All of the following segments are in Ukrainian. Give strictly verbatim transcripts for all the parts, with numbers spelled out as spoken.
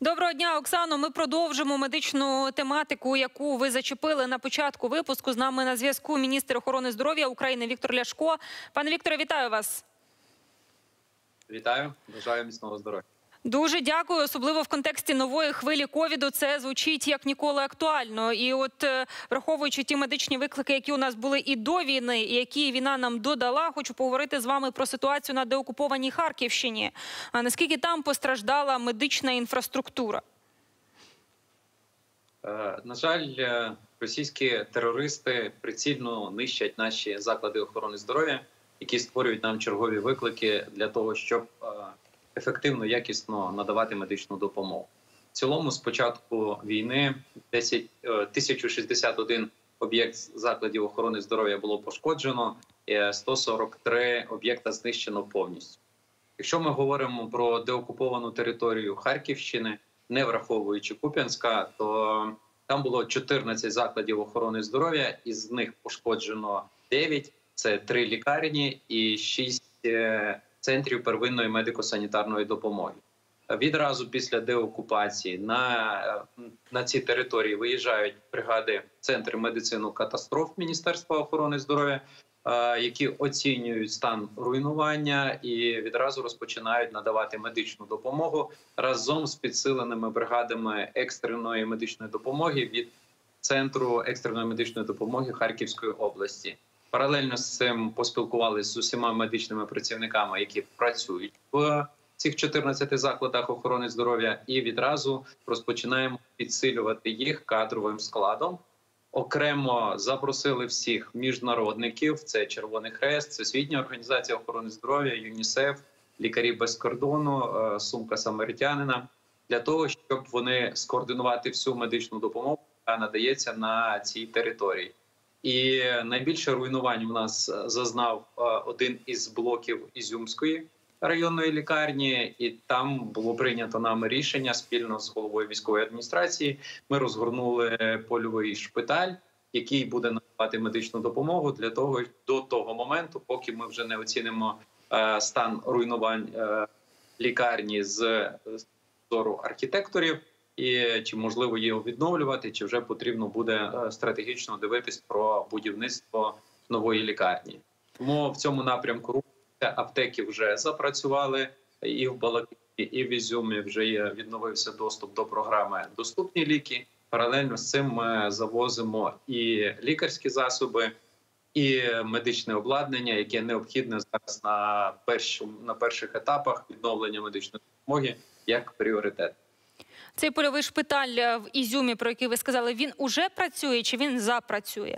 Доброго дня, Оксано. Ми продовжимо медичну тематику, яку ви зачепили на початку випуску. З нами на зв'язку міністр охорони здоров'я України Віктор Ляшко. Пане Вікторе, вітаю вас. Вітаю. Бажаю міцного здоров'я. Дуже дякую, особливо в контексті нової хвилі ковіду. Це звучить як ніколи актуально. І от, враховуючи ті медичні виклики, які у нас були і до війни, і які війна нам додала, хочу поговорити з вами про ситуацію на деокупованій Харківщині. А наскільки там постраждала медична інфраструктура? На жаль, російські терористи прицільно нищать наші заклади охорони здоров'я, які створюють нам чергові виклики для того, щоб ефективно, якісно надавати медичну допомогу. В цілому, з початку війни тисяча шістдесят один об'єкт закладів охорони здоров'я було пошкоджено, сто сорок три об'єкта знищено повністю. Якщо ми говоримо про деокуповану територію Харківщини, не враховуючи Куп'янська, то там було чотирнадцять закладів охорони здоров'я, із них пошкоджено дев'ять, це три лікарні і шість центрів первинної медико-санітарної допомоги. Відразу після деокупації на, на ці території виїжджають бригади Центру медицини катастроф Міністерства охорони здоров'я, які оцінюють стан руйнування і відразу розпочинають надавати медичну допомогу разом з підсиленими бригадами екстреної медичної допомоги від Центру екстреної медичної допомоги Харківської області. Паралельно з цим поспілкувалися з усіма медичними працівниками, які працюють в цих чотирнадцяти закладах охорони здоров'я, і відразу розпочинаємо підсилювати їх кадровим складом. Окремо запросили всіх міжнародників, це Червоний Хрест, Всесвітня організація охорони здоров'я, ЮНІСЕФ, Лікарі без кордону, Сумка Самаритянина, для того, щоб вони скоординувати всю медичну допомогу, яка надається на цій території. І найбільше руйнувань у нас зазнав один із блоків Ізюмської районної лікарні, і там було прийнято нами рішення спільно з головою військової адміністрації. Ми розгорнули польовий шпиталь, який буде надавати медичну допомогу для того, до того моменту, поки ми вже не оцінимо стан руйнувань лікарні з зору архітекторів, і чи можливо її відновлювати, чи вже потрібно буде стратегічно дивитись про будівництво нової лікарні. Тому в цьому напрямку аптеки вже запрацювали, і в Балаклії, і в Ізюмі вже є, відновився доступ до програми «Доступні ліки». Паралельно з цим ми завозимо і лікарські засоби, і медичне обладнання, яке необхідне зараз на, першому, на перших етапах відновлення медичної допомоги як пріоритет. Цей польовий шпиталь в Ізюмі, про який ви сказали, він уже працює чи він запрацює?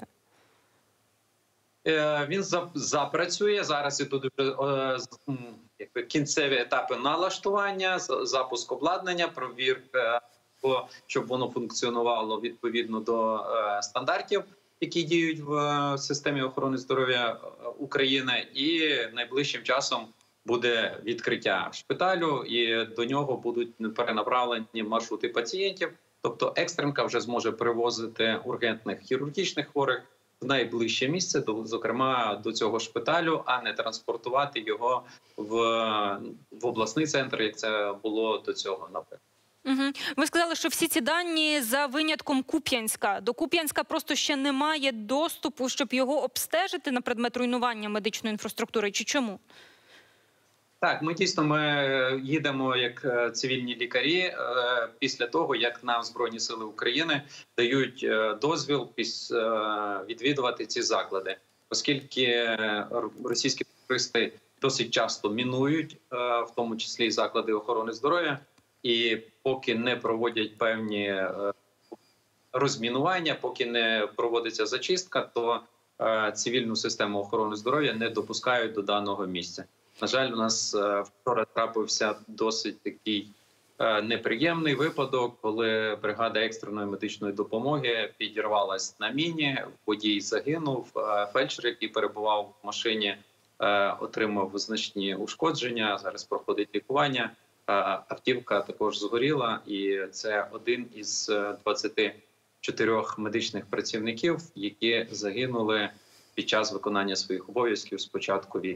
Він запрацює. Зараз ідуть е, кінцеві етапи налаштування, запуск обладнання, провірка, щоб воно функціонувало відповідно до е, стандартів, які діють в е, системі охорони здоров'я України. І найближчим часом буде відкриття шпиталю, і до нього будуть перенаправлені маршрути пацієнтів. Тобто екстренка вже зможе перевозити ургентних хірургічних хворих в найближче місце, зокрема до цього шпиталю, а не транспортувати його в, в обласний центр, як це було до цього, наприклад. Угу. Ви сказали, що всі ці дані за винятком Куп'янська. До Куп'янська просто ще немає доступу, щоб його обстежити на предмет руйнування медичної інфраструктури, чи чому? Так, ми дійсно ми їдемо як цивільні лікарі після того, як нам Збройні сили України дають дозвіл відвідувати ці заклади. Оскільки російські терористи досить часто мінують, в тому числі і заклади охорони здоров'я, і поки не проводять певні розмінування, поки не проводиться зачистка, то цивільну систему охорони здоров'я не допускають до даного місця. На жаль, у нас вчора трапився досить такий неприємний випадок, коли бригада екстреної медичної допомоги підірвалась на міні, водій загинув, фельдшер, який перебував в машині, отримав значні ушкодження, зараз проходить лікування. Автівка також згоріла, і це один із двадцяти чотирьох медичних працівників, які загинули під час виконання своїх обов'язків з початку війни.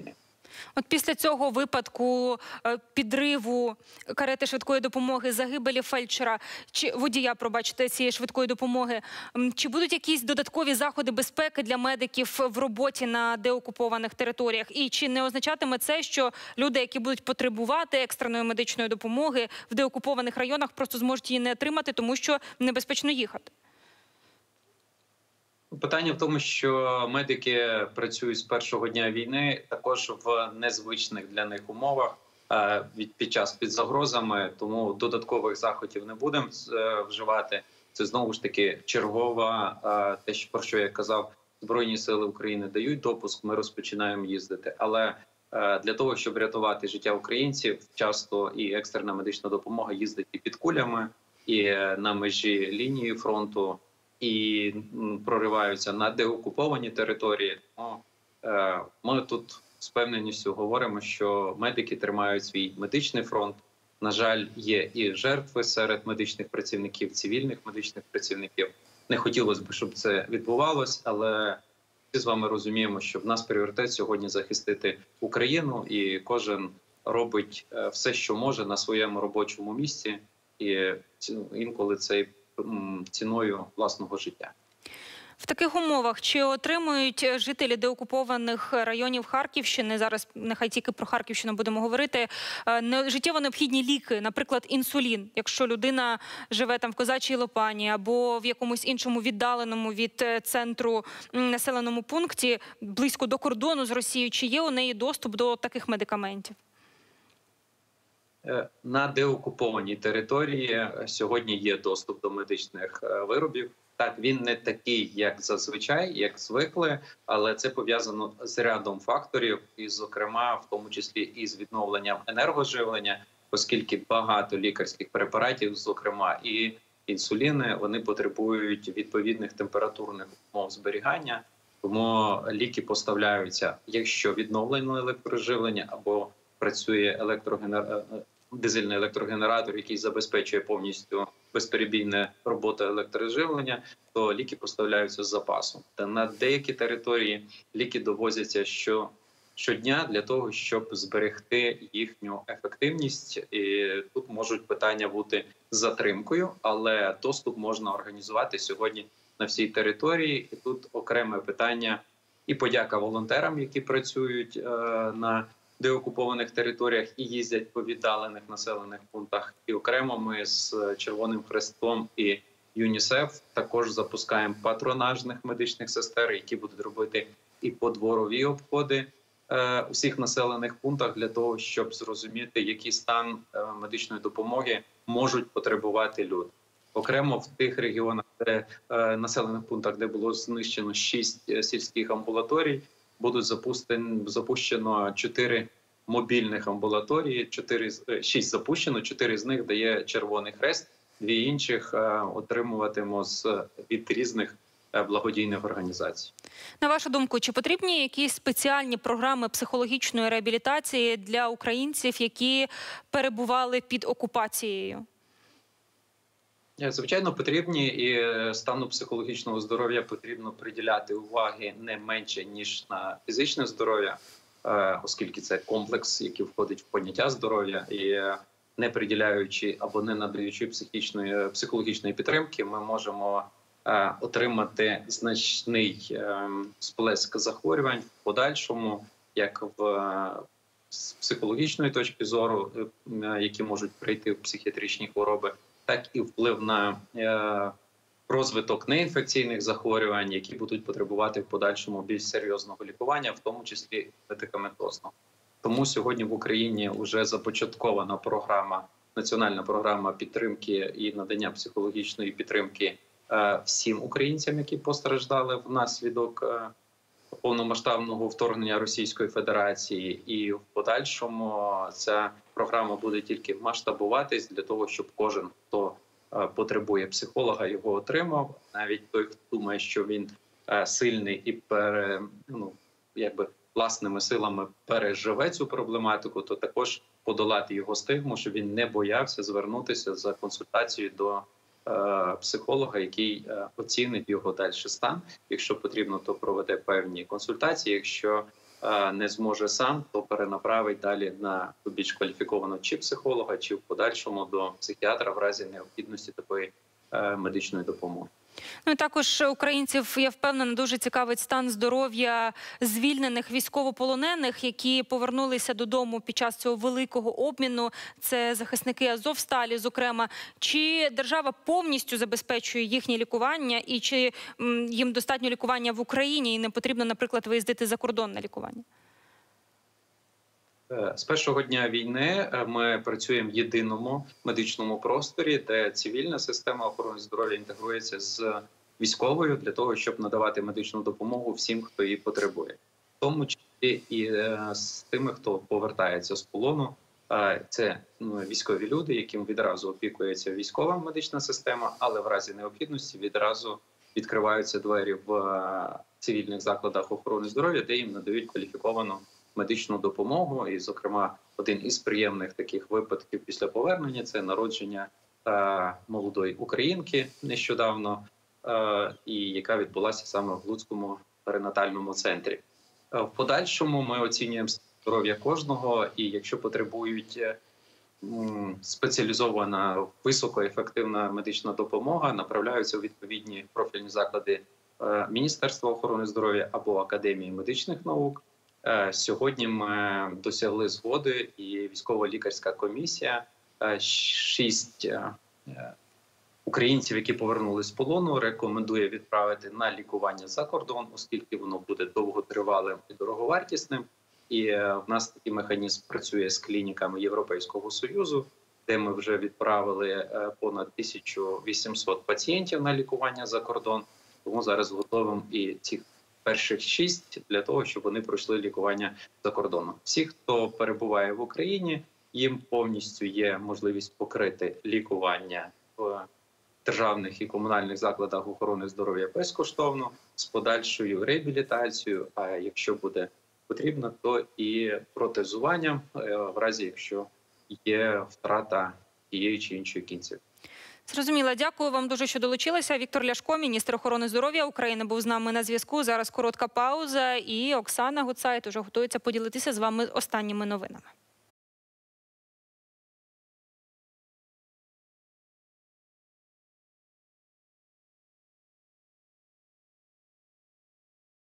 От після цього випадку е, підриву карети швидкої допомоги, загибелі фельдшера, чи водія, пробачте, цієї швидкої допомоги, м, чи будуть якісь додаткові заходи безпеки для медиків в роботі на деокупованих територіях? І чи не означатиме це, що люди, які будуть потребувати екстреної медичної допомоги в деокупованих районах, просто зможуть її не отримати, тому що небезпечно їхати? Питання в тому, що медики працюють з першого дня війни також в незвичних для них умовах е, від під час під загрозами, тому додаткових заходів не будемо е, вживати. Це знову ж таки чергова, е, те, що про що я казав, Збройні сили України дають допуск. Ми розпочинаємо їздити, але е, для того, щоб рятувати життя українців, часто і екстрена медична допомога їздить і під кулями, і е, на межі лінії фронту, і прориваються на деокуповані території. Тому е, ми тут з певненістю говоримо, що медики тримають свій медичний фронт. На жаль, є і жертви серед медичних працівників, цивільних медичних працівників. Не хотілося б, щоб це відбувалось, але всі з вами розуміємо, що в нас пріоритет сьогодні захистити Україну, і кожен робить все, що може на своєму робочому місці, і інколи це ціною власного життя. В таких умовах чи отримують жителі деокупованих районів Харківщини, зараз нехай тільки про Харківщину будемо говорити, життєво необхідні ліки, наприклад, інсулін, якщо людина живе там в Козачій Лопані або в якомусь іншому віддаленому від центру населеному пункті, близько до кордону з Росією, чи є у неї доступ до таких медикаментів? На деокупованій території сьогодні є доступ до медичних виробів. Так, він не такий, як зазвичай, як звикли, але це пов'язано з рядом факторів, і, зокрема, в тому числі і з відновленням енергоживлення, оскільки багато лікарських препаратів, зокрема і інсуліни, вони потребують відповідних температурних умов зберігання, тому ліки поставляються, якщо відновлено електроживлення або працює електрогенер... дизельний електрогенератор, який забезпечує повністю безперебійне роботу електроживлення, то ліки поставляються з запасом. Та на деякі території ліки довозяться що, щодня для того, щоб зберегти їхню ефективність. І тут можуть питання бути з затримкою, але доступ можна організувати сьогодні на всій території. І тут окреме питання і подяка волонтерам, які працюють е, на деокупованих територіях і їздять по віддалених населених пунктах. І окремо ми з Червоним Хрестом і ЮНІСЕФ також запускаємо патронажних медичних сестер, які будуть робити і подворові обходи е, у всіх населених пунктах для того, щоб зрозуміти, який стан е, медичної допомоги можуть потребувати люди. Окремо в тих регіонах, де е, населених пунктах, де було знищено шість сільських амбулаторій, будуть запущено, запущено чотири мобільних амбулаторії, чотири, шість запущено, чотири з них дає Червоний Хрест, дві інших е, отримуватимо з, від різних е, благодійних організацій. На вашу думку, чи потрібні якісь спеціальні програми психологічної реабілітації для українців, які перебували під окупацією? Звичайно, потрібні, і стану психологічного здоров'я потрібно приділяти уваги не менше, ніж на фізичне здоров'я, оскільки це комплекс, який входить в поняття здоров'я, і не приділяючи або не надаючи психічної, психологічної підтримки, ми можемо отримати значний сплеск захворювань в подальшому, як в з психологічної точки зору, які можуть прийти в психіатричні хвороби, так і вплив на е, розвиток неінфекційних захворювань, які будуть потребувати в подальшому більш серйозного лікування, в тому числі медикаментозного. Тому сьогодні в Україні вже започаткована програма, національна програма підтримки і надання психологічної підтримки е, всім українцям, які постраждали внаслідок е, повномасштабного вторгнення Російської Федерації, і в подальшому ця програма буде тільки масштабуватись для того, щоб кожен, хто потребує психолога, його отримав. Навіть той, хто думає, що він сильний і пере, ну, якби власними силами переживе цю проблематику, то також подолати його стигму, щоб він не боявся звернутися за консультацією до психолога, який оцінить його далі стан. Якщо потрібно, то проведе певні консультації. Якщо не зможе сам, то перенаправить далі на більш кваліфікованого чи психолога, чи в подальшому до психіатра в разі необхідності такої медичної допомоги. Ну і також українців, я впевнена, дуже цікавить стан здоров'я звільнених військовополонених, які повернулися додому під час цього великого обміну. Це захисники Азовсталі, зокрема. Чи держава повністю забезпечує їхнє лікування і чи їм достатньо лікування в Україні і не потрібно, наприклад, виїздити за кордон на лікування? З першого дня війни ми працюємо в єдиному медичному просторі, де цивільна система охорони здоров'я інтегрується з військовою для того, щоб надавати медичну допомогу всім, хто її потребує. В тому числі і з тими, хто повертається з полону. Це військові люди, яким відразу опікується військова медична система, але в разі необхідності відразу відкриваються двері в цивільних закладах охорони здоров'я, де їм надають кваліфіковану медичну допомогу. І, зокрема, один із приємних таких випадків після повернення – це народження е, молодої українки нещодавно, е, і яка відбулася саме в Луцькому перинатальному центрі. Е, в подальшому ми оцінюємо здоров'я кожного, і якщо потребують е, м, спеціалізована, високоефективна медична допомога, направляються у відповідні профільні заклади е, Міністерства охорони здоров'я або Академії медичних наук. Сьогодні ми досягли згоди, і військово-лікарська комісія, шість українців, які повернулись з полону, рекомендує відправити на лікування за кордон, оскільки воно буде довготривалим і дороговартісним. І в нас такий механізм працює з клініками Європейського Союзу, де ми вже відправили понад тисячу вісімсот пацієнтів на лікування за кордон. Тому зараз готовим і цих перших шість для того, щоб вони пройшли лікування за кордоном. Всі, хто перебуває в Україні, їм повністю є можливість покрити лікування в державних і комунальних закладах охорони здоров'я безкоштовно, з подальшою реабілітацією, а якщо буде потрібно, то і протезуванням, в разі якщо є втрата тієї чи іншої кінцівки. Зрозуміла. Дякую вам дуже, що долучилися. Віктор Ляшко, міністр охорони здоров'я України, був з нами на зв'язку. Зараз коротка пауза, і Оксана Гуцайт уже готується поділитися з вами останніми новинами.